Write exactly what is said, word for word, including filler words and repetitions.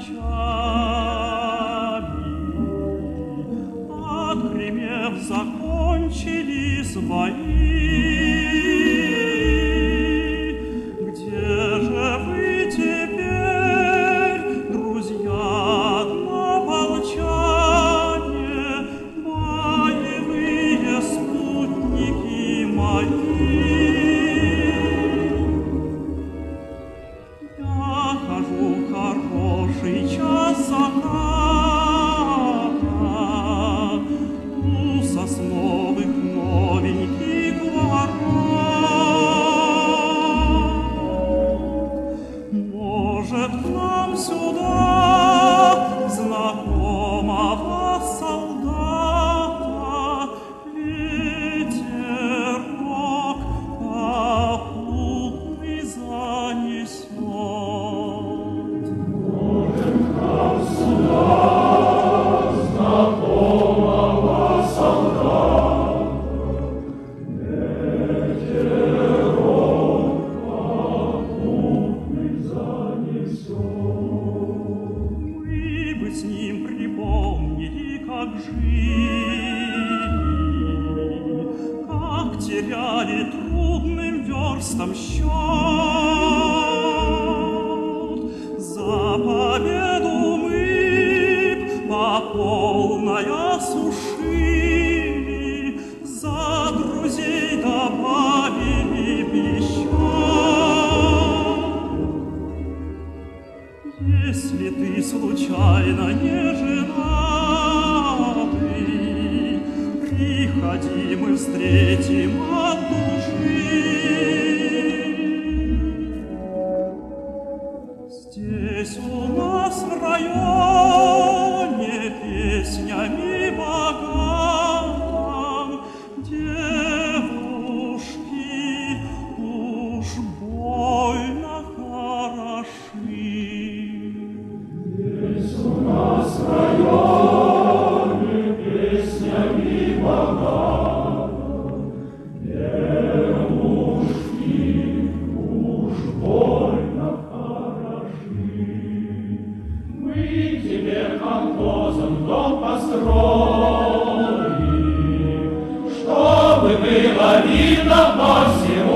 Отгремев, закончились бои. Где же вы теперь, друзья однополчане, боевые спутники мои? Я хожу хороший час заката у сосновых новеньких ворот. Может, к нам сюда знакомого солдата ветерок попутный занесет? С ним припомнили, как жили, как теряли трудным верстам счет. За победу мы по полной осушили, за друзей добавили еще. Если ты случайно не женатый, приходи, мы встретим от души. Здесь у нас в районе песнями богатым девушки уж больно хороши. У нас в районе песнями богатым девушки уж больно хороши. Мы тебе колхозом дом построим, чтобы было видно по всему